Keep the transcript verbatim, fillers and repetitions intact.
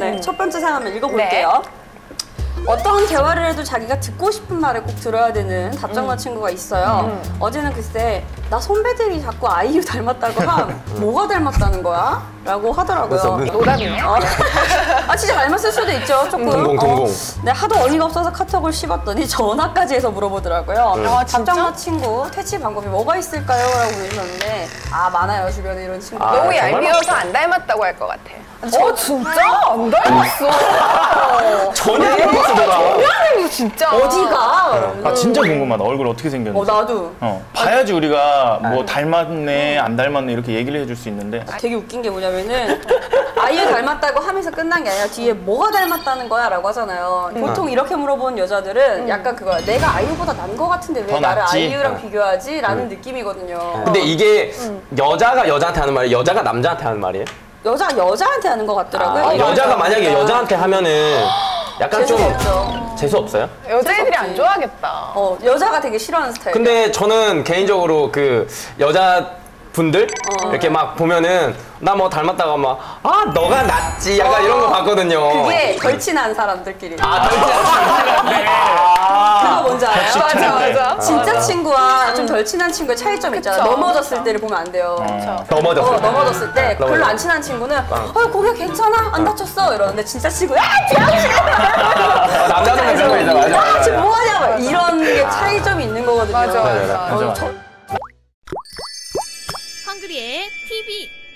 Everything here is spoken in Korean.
네, 첫 번째 사연 한번 읽어볼게요. 네. 어떤 대화를 해도 자기가 듣고 싶은 말을 꼭 들어야 되는 답정너 음. 친구가 있어요. 음. 어제는 글쎄 나 선배들이 자꾸 아이유 닮았다고 함 뭐가 닮았다는 거야? 라고 하더라고요. 노답이네. 어. 아 진짜 닮았을 수도 있죠. 조금. 동공 동공. 어. 네, 하도 어이가 없어서 카톡을 씹었더니 전화까지 해서 물어보더라고요. 음. 아, 답정너 친구 퇴치 방법이 뭐가 있을까요? 라고 보내셨는데 아 많아요 주변에 이런 친구. 아, 너무 얄미워서 안 닮았다고 할 것 같아. 어 진짜? 안 닮았어. 전혀 안 닮았어 내가. 전혀 안 닮았어 진짜. 어디가? 아 진짜 궁금하다. 얼굴 어떻게 생겼는지. 어 나도. 어, 봐야지 우리가 뭐 닮았네 안 닮았네 이렇게 얘기를 해줄 수 있는데. 되게 웃긴 게 뭐냐면은 아이유 닮았다고 하면서 끝난 게 아니라 뒤에 뭐가 닮았다는 거야 라고 하잖아요. 보통 이렇게 물어보는 여자들은 음. 약간 그거야. 내가 아이유보다 난 거 같은데 왜 나를 낫지? 아이유랑 어. 비교하지? 라는 음. 느낌이거든요. 근데 이게 음. 여자가 여자한테 하는 말이에요? 여자가 남자한테 하는 말이에요? 여자가 여자한테 하는 것 같더라고요. 아, 여자가 만약에 여자한테 하면는 약간 좀 재수없죠. 재수 없어요? 여자애들이 안 좋아하겠다. 어, 여자가 되게 싫어하는 스타일. 근데 저는 개인적으로 그 여자 분들 어. 이렇게 막 보면은 나 뭐 닮았다가 막 아 너가 낫지 약간 어. 이런 거 봤거든요. 그게 덜 친한 사람들끼리. 아 덜 친한 사람들. 그거 뭔지 알아요? 맞아 맞아. 진짜 맞아. 친구와 좀 덜 친한 친구의 차이점 있잖아. 그쵸, 넘어졌을 그쵸. 때를 보면 안 돼요. 어. 넘어졌을 어, 때. 넘어졌을 때 별로 넘어졌- 안 친한 친구는 어. 어 고개 괜찮아? 안 다쳤어? 이러는데 진짜 친구 야 병신! 남자들은 그런 거 있잖아. 맞아, 아 맞아, 지금 맞아. 뭐하냐 막 이런 게 차이점이 있는 거거든요. 맞아, 맞아, 맞아. 어, 저- 헝그리의 티비